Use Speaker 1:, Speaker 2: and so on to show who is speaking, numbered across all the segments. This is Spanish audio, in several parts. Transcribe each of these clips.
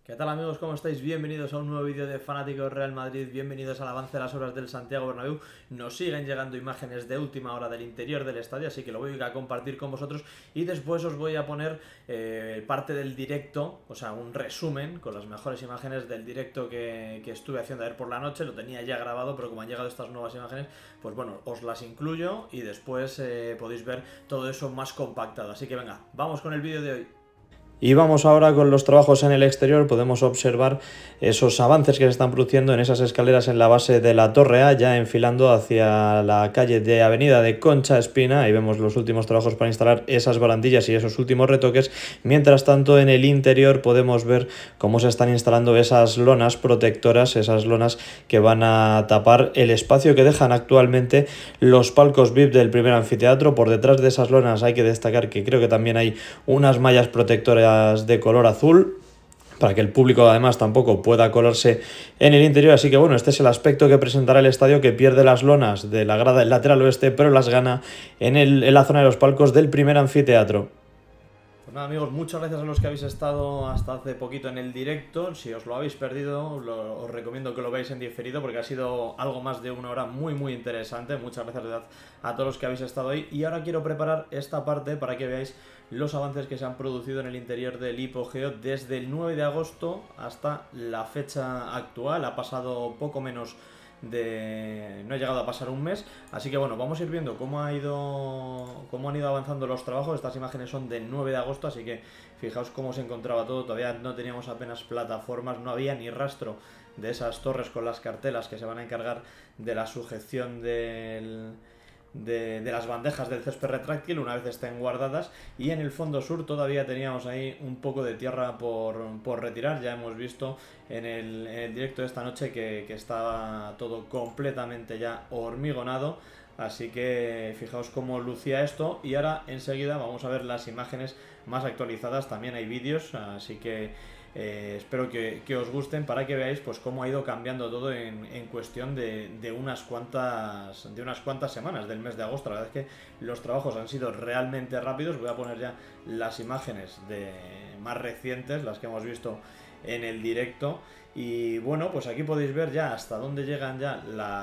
Speaker 1: ¿Qué tal amigos? ¿Cómo estáis? Bienvenidos a un nuevo vídeo de Fanáticos Real Madrid, bienvenidos al avance de las obras del Santiago Bernabéu. Nos siguen llegando imágenes de última hora del interior del estadio, así que lo voy a compartir con vosotros y después os voy a poner parte del directo, o sea, un resumen con las mejores imágenes del directo que estuve haciendo ayer por la noche. Lo tenía ya grabado, pero como han llegado estas nuevas imágenes, pues bueno, os las incluyo y después podéis ver todo eso más compactado. Así que venga, vamos con el vídeo de hoy. Y vamos ahora con los trabajos en el exterior. Podemos observar esos avances que se están produciendo en esas escaleras en la base de la Torre A, ya enfilando hacia la calle de Avenida de Concha Espina. Ahí vemos los últimos trabajos para instalar esas barandillas y esos últimos retoques. Mientras tanto, en el interior podemos ver cómo se están instalando esas lonas protectoras, esas lonas que van a tapar el espacio que dejan actualmente los palcos VIP del primer anfiteatro. Por detrás de esas lonas hay que destacar que creo que también hay unas mallas protectoras de color azul para que el público además tampoco pueda colarse en el interior. Así que bueno, este es el aspecto que presentará el estadio, que pierde las lonas de la grada del lateral oeste, pero las gana en la zona de los palcos del primer anfiteatro. Pues nada amigos, muchas gracias a los que habéis estado hasta hace poquito en el directo. Si os lo habéis perdido, os recomiendo que lo veáis en diferido porque ha sido algo más de una hora muy interesante. Muchas gracias de verdad a todos los que habéis estado ahí. Y ahora quiero preparar esta parte para que veáis los avances que se han producido en el interior del hipogeo desde el 9 de agosto hasta la fecha actual. Ha pasado poco menos no ha llegado a pasar un mes, así que bueno, vamos a ir viendo cómo han ido avanzando los trabajos. Estas imágenes son del 9 de agosto, así que fijaos cómo se encontraba todo. Todavía no teníamos apenas plataformas, no había ni rastro de esas torres con las cartelas que se van a encargar de la sujeción de las bandejas del césped retráctil una vez estén guardadas. Y en el fondo sur todavía teníamos ahí un poco de tierra por retirar. Ya hemos visto en el directo de esta noche que estaba todo completamente ya hormigonado, así que fijaos cómo lucía esto. Y ahora enseguida vamos a ver las imágenes más actualizadas, también hay vídeos, así que espero que os gusten para que veáis pues cómo ha ido cambiando todo en cuestión de unas cuantas semanas del mes de agosto. La verdad es que los trabajos han sido realmente rápidos. Voy a poner ya las imágenes más recientes, las que hemos visto en el directo. Y bueno, pues aquí podéis ver ya hasta dónde llegan ya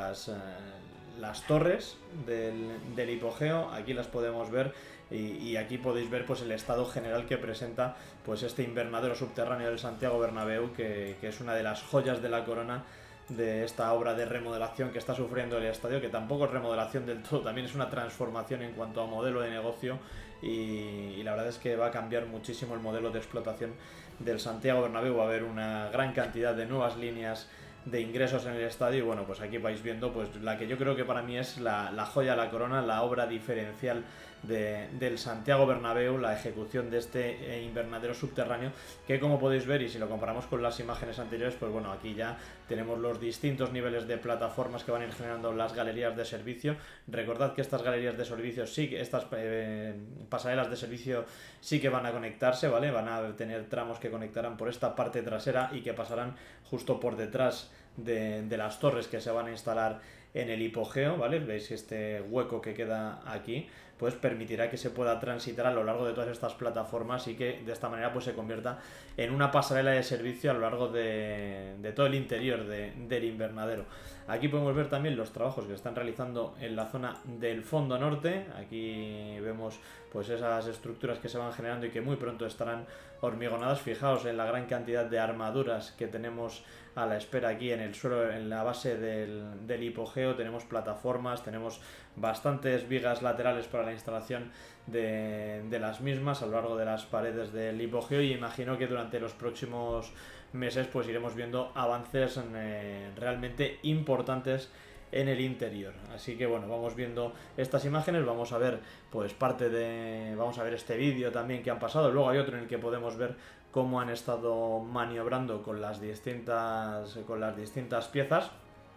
Speaker 1: las torres del hipogeo. Aquí las podemos ver y aquí podéis ver pues el estado general que presenta pues este invernadero subterráneo del Santiago Bernabéu, que es una de las joyas de la corona de esta obra de remodelación que está sufriendo el estadio, que tampoco es remodelación del todo, también es una transformación en cuanto a modelo de negocio, y la verdad es que va a cambiar muchísimo el modelo de explotación del Santiago Bernabéu. Va a haber una gran cantidad de nuevas líneas de ingresos en el estadio, y bueno, pues aquí vais viendo pues la que yo creo que para mí es la joya de la corona, la obra diferencial del Santiago Bernabéu, la ejecución de este invernadero subterráneo, que como podéis ver, y si lo comparamos con las imágenes anteriores, pues bueno, aquí ya tenemos los distintos niveles de plataformas que van a ir generando las galerías de servicio. Recordad que estas galerías de servicio estas pasarelas de servicio sí que van a conectarse, ¿vale? Van a tener tramos que conectarán por esta parte trasera y que pasarán justo por detrás de las torres que se van a instalar en el hipogeo, ¿vale? Veis este hueco que queda aquí, pues permitirá que se pueda transitar a lo largo de todas estas plataformas y que de esta manera pues se convierta en una pasarela de servicio a lo largo de todo el interior del invernadero. Aquí podemos ver también los trabajos que están realizando en la zona del fondo norte. Aquí vemos pues esas estructuras que se van generando y que muy pronto estarán hormigonadas. Fijaos en la gran cantidad de armaduras que tenemos a la espera aquí en el suelo, en la base del hipogeo. Tenemos plataformas, tenemos bastantes vigas laterales para la instalación de las mismas a lo largo de las paredes del hipogeo, y imagino que durante los próximos meses pues iremos viendo avances realmente importantes en el interior. Así que bueno, vamos viendo estas imágenes, vamos a ver pues vamos a ver este vídeo también que han pasado. Luego hay otro en el que podemos ver cómo han estado maniobrando con las distintas piezas.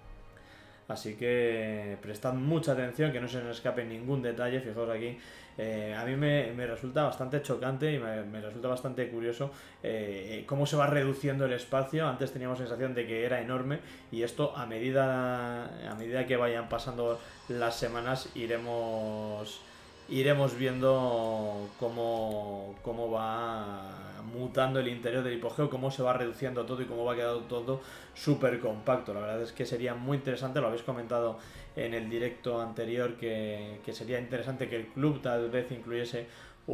Speaker 1: Así que prestad mucha atención, que no se nos escape ningún detalle. Fijaos aquí, a mí me resulta bastante chocante y me resulta bastante curioso cómo se va reduciendo el espacio. Antes teníamos la sensación de que era enorme, y esto a medida que vayan pasando las semanas iremos iremos viendo cómo va mutando el interior del hipogeo, cómo se va reduciendo todo y cómo va quedando todo súper compacto. La verdad es que sería muy interesante, lo habéis comentado en el directo anterior, que sería interesante que el club tal vez incluyese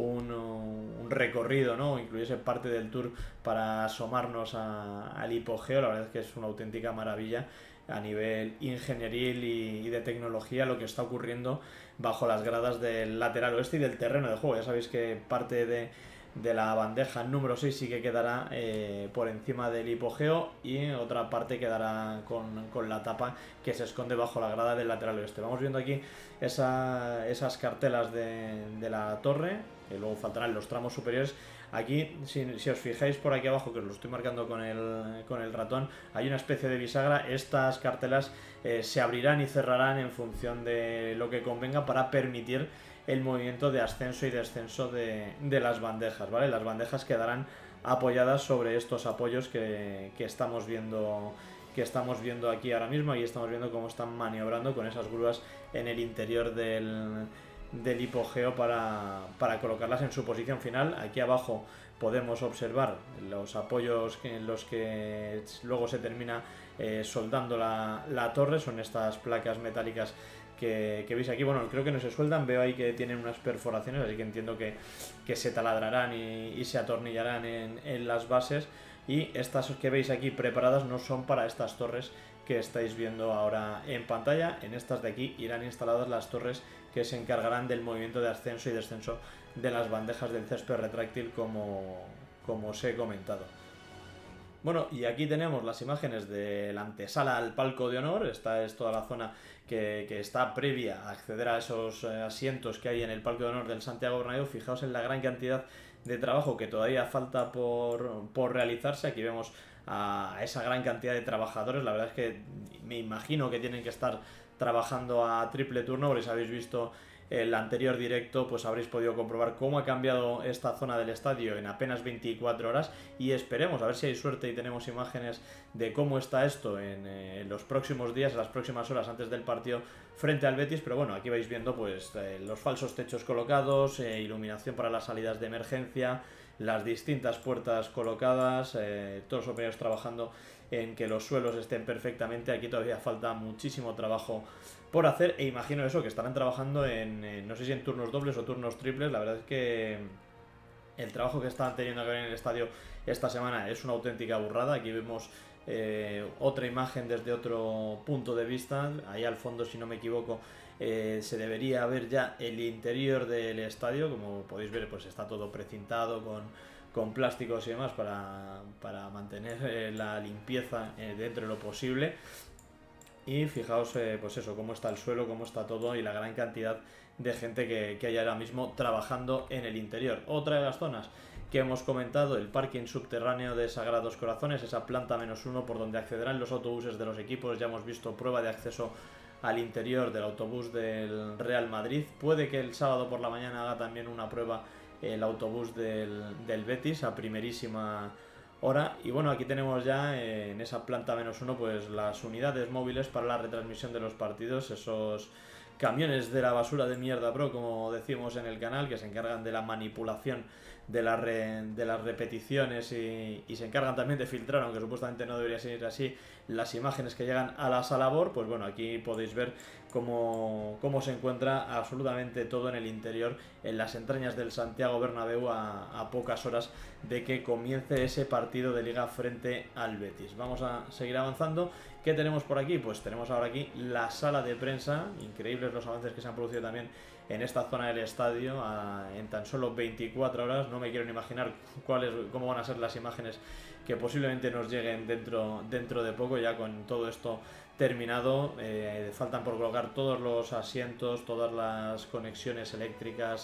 Speaker 1: un recorrido, ¿no? Incluyese parte del tour para asomarnos al hipogeo. La verdad es que es una auténtica maravilla a nivel ingenieril y de tecnología lo que está ocurriendo bajo las gradas del lateral oeste y del terreno de juego. Ya sabéis que parte de la bandeja número 6 sí que quedará por encima del hipogeo y otra parte quedará con la tapa que se esconde bajo la grada del lateral oeste. Vamos viendo aquí esas cartelas de la torre, que luego faltarán los tramos superiores. Aquí, si os fijáis por aquí abajo, que os lo estoy marcando con el ratón, hay una especie de bisagra. Estas cartelas se abrirán y cerrarán en función de lo que convenga para permitir el movimiento de ascenso y descenso de las bandejas, ¿vale? Las bandejas quedarán apoyadas sobre estos apoyos que estamos viendo aquí ahora mismo. Y estamos viendo cómo están maniobrando con esas grúas en el interior del hipogeo para colocarlas en su posición final. Aquí abajo podemos observar los apoyos en los que luego se termina soldando la torre. Son estas placas metálicas que veis aquí. Bueno, creo que no se sueldan, veo ahí que tienen unas perforaciones, así que entiendo que se taladrarán y se atornillarán en las bases. Y estas que veis aquí preparadas no son para estas torres que estáis viendo ahora en pantalla. En estas de aquí irán instaladas las torres que se encargarán del movimiento de ascenso y descenso de las bandejas del césped retráctil, como os he comentado. Bueno, y aquí tenemos las imágenes de la antesala al palco de honor. Esta es toda la zona que está previa a acceder a esos asientos que hay en el palco de honor del Santiago Bernabéu. Fijaos en la gran cantidad de trabajo que todavía falta por realizarse. Aquí vemos a esa gran cantidad de trabajadores. La verdad es que me imagino que tienen que estar trabajando a triple turno, porque si habéis visto el anterior directo, pues habréis podido comprobar cómo ha cambiado esta zona del estadio en apenas 24 horas. Y esperemos, a ver si hay suerte y tenemos imágenes de cómo está esto en los próximos días, en las próximas horas antes del partido frente al Betis. Pero bueno, aquí vais viendo pues los falsos techos colocados, iluminación para las salidas de emergencia, las distintas puertas colocadas, todos los operarios trabajando en que los suelos estén perfectamente. Aquí todavía falta muchísimo trabajo por hacer, e imagino eso, que estarán trabajando no sé si en turnos dobles o turnos triples. La verdad es que el trabajo que están teniendo que ver en el estadio esta semana es una auténtica burrada. Aquí vemos otra imagen desde otro punto de vista. Ahí al fondo, si no me equivoco, se debería ver ya el interior del estadio. Como podéis ver, pues está todo precintado con plásticos y demás para mantener la limpieza dentro de lo posible. Y fijaos pues eso, cómo está el suelo, cómo está todo y la gran cantidad de gente que hay ahora mismo trabajando en el interior. Otra de las zonas que hemos comentado, el parking subterráneo de Sagrados Corazones, esa planta -1 por donde accederán los autobuses de los equipos. Ya hemos visto prueba de acceso al interior del autobús del Real Madrid. Puede que el sábado por la mañana haga también una prueba el autobús del Betis a primerísima hora. Y bueno, aquí tenemos ya en esa planta -1 pues las unidades móviles para la retransmisión de los partidos, esos camiones de la basura de mierda pro, como decimos en el canal, que se encargan de la manipulación de las repeticiones y se encargan también de filtrar, aunque supuestamente no debería ser así, las imágenes que llegan a la sala BOR. Pues bueno, aquí podéis ver cómo se encuentra absolutamente todo en el interior, en las entrañas del Santiago Bernabéu, a pocas horas de que comience ese partido de Liga frente al Betis. Vamos a seguir avanzando. ¿Qué tenemos por aquí? Pues tenemos ahora aquí la sala de prensa. Increíbles los avances que se han producido también en esta zona del estadio en tan solo 24 horas. No me quiero ni imaginar cómo van a ser las imágenes que posiblemente nos lleguen dentro de poco, ya con todo esto terminado. Faltan por colocar todos los asientos, todas las conexiones eléctricas.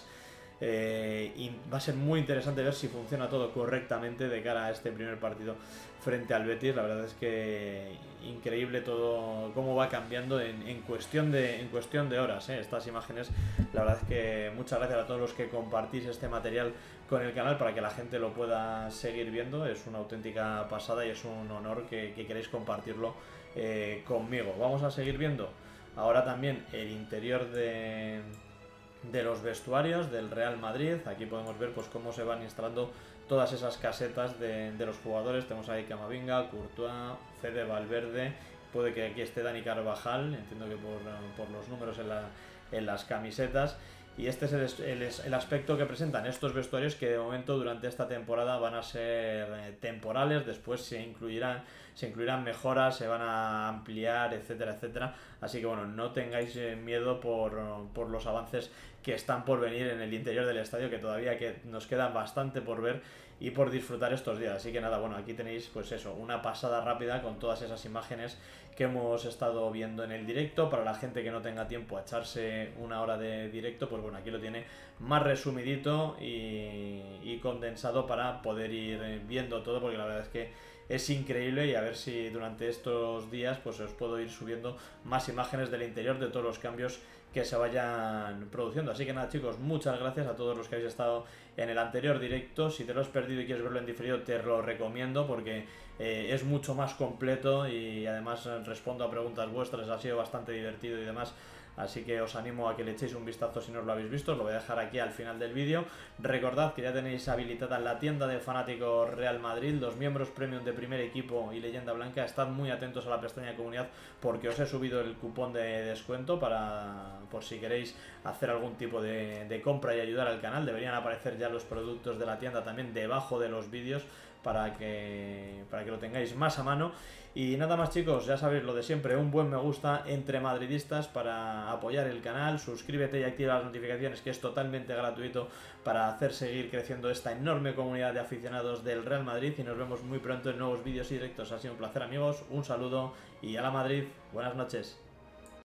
Speaker 1: Y va a ser muy interesante ver si funciona todo correctamente de cara a este primer partido frente al Betis. La verdad es que increíble todo cómo va cambiando en cuestión de horas, estas imágenes. La verdad es que muchas gracias a todos los que compartís este material con el canal para que la gente lo pueda seguir viendo. Es una auténtica pasada y es un honor que queréis compartirlo conmigo. Vamos a seguir viendo ahora también el interior de los vestuarios del Real Madrid. Aquí podemos ver pues cómo se van instalando todas esas casetas de los jugadores. Tenemos ahí Camavinga, Courtois, Fede Valverde, puede que aquí esté Dani Carvajal, entiendo que por los números en las camisetas. Y este es el aspecto que presentan estos vestuarios, que de momento durante esta temporada van a ser temporales. Después se incluirán mejoras, se van a ampliar, etcétera, etcétera. Así que bueno, no tengáis miedo por los avances que están por venir en el interior del estadio, que todavía nos queda bastante por ver y por disfrutar estos días. Así que nada, bueno, aquí tenéis pues eso, una pasada rápida con todas esas imágenes que hemos estado viendo en el directo. Para la gente que no tenga tiempo a echarse una hora de directo, pues bueno, aquí lo tiene más resumidito y condensado para poder ir viendo todo, porque la verdad es que es increíble. Y a ver si durante estos días pues os puedo ir subiendo más imágenes del interior, de todos los cambios que se vayan produciendo. Así que nada, chicos, muchas gracias a todos los que habéis estado en el anterior directo. Si te lo has perdido y quieres verlo en diferido, te lo recomiendo, porque es mucho más completo y además respondo a preguntas vuestras. Ha sido bastante divertido y demás. Así que os animo a que le echéis un vistazo si no os lo habéis visto. Os lo voy a dejar aquí al final del vídeo. Recordad que ya tenéis habilitada la tienda de Fanáticos Real Madrid, los miembros premium de primer equipo y leyenda blanca. Estad muy atentos a la pestaña de comunidad, porque os he subido el cupón de descuento por si queréis hacer algún tipo de compra y ayudar al canal. Deberían aparecer ya los productos de la tienda también debajo de los vídeos, para que lo tengáis más a mano. Y nada más, chicos, ya sabéis lo de siempre, un buen me gusta entre madridistas para apoyar el canal. Suscríbete y activa las notificaciones, que es totalmente gratuito, para hacer seguir creciendo esta enorme comunidad de aficionados del Real Madrid. Y nos vemos muy pronto en nuevos vídeos y directos. Ha sido un placer, amigos, un saludo y a la Madrid, buenas noches.